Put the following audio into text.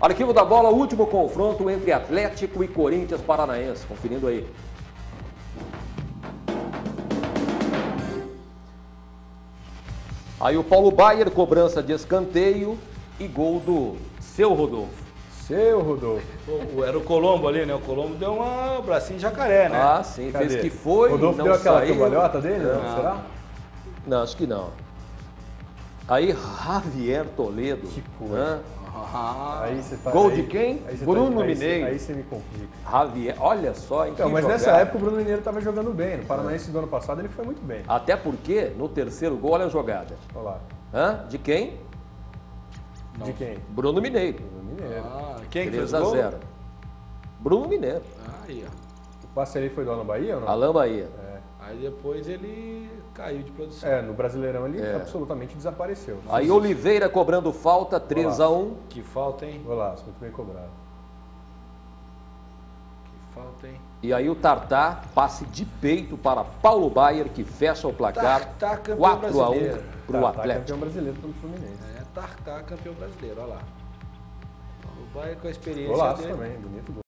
Arquivo da bola, último confronto entre Atlético e Corinthians Paranaense. Conferindo aí. Aí o Paulo Baier, cobrança de escanteio e gol do Seu Rodolfo. Seu Rodolfo. Era o Colombo ali, né? O Colombo deu uma bracinho de jacaré, né? Ah, sim. Cadê? Fez que foi, Rodolfo não deu aquela saiu. cambalhota dele? Não. Não. Será? Não, acho que não. Aí Javier Toledo. Que coisa. Hã? Ah, Aí você tá, Gol aí- de quem? aí você Bruno aí Mineiro. Aí você me complica. Javier, olha só, hein? Então, que mas nessa jogada. época o Bruno Mineiro estava jogando bem. No Paranaense do ano passado ele foi muito bem. Até porque no terceiro gol, olha a jogada. Olha lá. Hã? De quem? De quem? Bruno Mineiro. Bruno Mineiro. quem que fez 3 o a gol? 0. Bruno Mineiro. Aí, ó. O passe ali foi do Alan Bahia ou não? Alain Bahia. Aí depois ele caiu de produção. É, no Brasileirão ele absolutamente desapareceu. Aí Oliveira cobrando falta, 3 a 1. Que falta, hein? Golaço, muito bem cobrado. Que falta, hein? E aí o Tartá, passe de peito para Paulo Baier, que fecha o placar. Tartá, campeão 4 a 1 brasileiro. para o Tá Atlético. campeão brasileiro pelo Fluminense. É, Tartá, campeão brasileiro, olha lá. O Bahia com a experiência Golaço dele. também, bonito gol.